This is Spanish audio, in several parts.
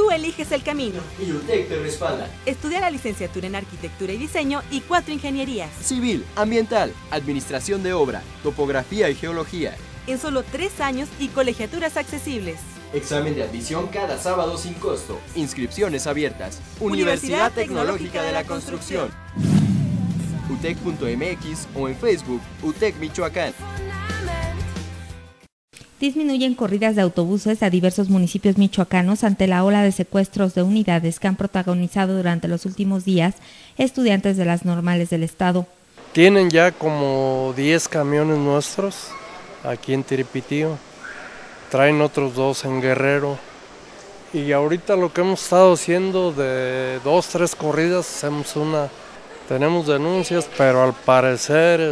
tú eliges el camino. Y UTEC te respalda. Estudia la licenciatura en Arquitectura y Diseño y 4 ingenierías. Civil, ambiental, administración de obra, topografía y geología. En solo 3 años y colegiaturas accesibles. Examen de admisión cada sábado sin costo. Inscripciones abiertas. Universidad Tecnológica de la Construcción. UTEC.mx o en Facebook, UTEC Michoacán. Disminuyen corridas de autobuses a diversos municipios michoacanos ante la ola de secuestros de unidades que han protagonizado durante los últimos días estudiantes de las normales del estado. Tienen ya como 10 camiones nuestros aquí en Tiripitío, traen otros 2 en Guerrero y ahorita lo que hemos estado haciendo de 2, 3 corridas, hacemos tenemos denuncias, pero al parecer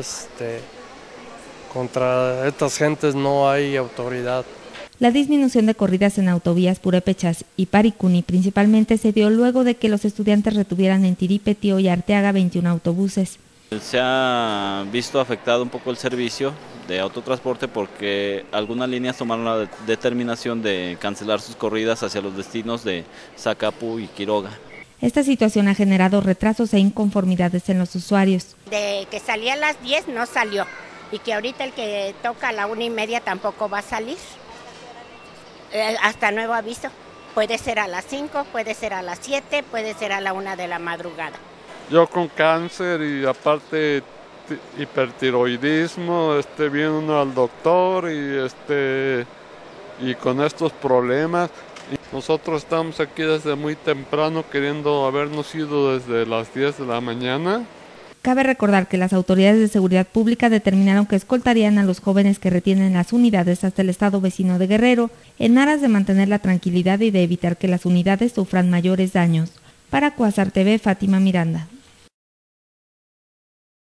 contra estas gentes no hay autoridad. La disminución de corridas en autovías Purépechas y Paricuni principalmente se dio luego de que los estudiantes retuvieran en Tiripetío y Arteaga 21 autobuses. Se ha visto afectado un poco el servicio de autotransporte porque algunas líneas tomaron la determinación de cancelar sus corridas hacia los destinos de Zacapu y Quiroga. Esta situación ha generado retrasos e inconformidades en los usuarios. De que salía a las 10 no salió y que ahorita el que toca a la 1:30 tampoco va a salir, hasta nuevo aviso. Puede ser a las 5, puede ser a las 7, puede ser a la 1 de la madrugada. Yo con cáncer y aparte hipertiroidismo, viene uno al doctor y con estos problemas. Nosotros estamos aquí desde muy temprano queriendo habernos ido desde las 10 de la mañana. Cabe recordar que las autoridades de seguridad pública determinaron que escoltarían a los jóvenes que retienen las unidades hasta el estado vecino de Guerrero en aras de mantener la tranquilidad y de evitar que las unidades sufran mayores daños. Para Cuasar TV, Fátima Miranda.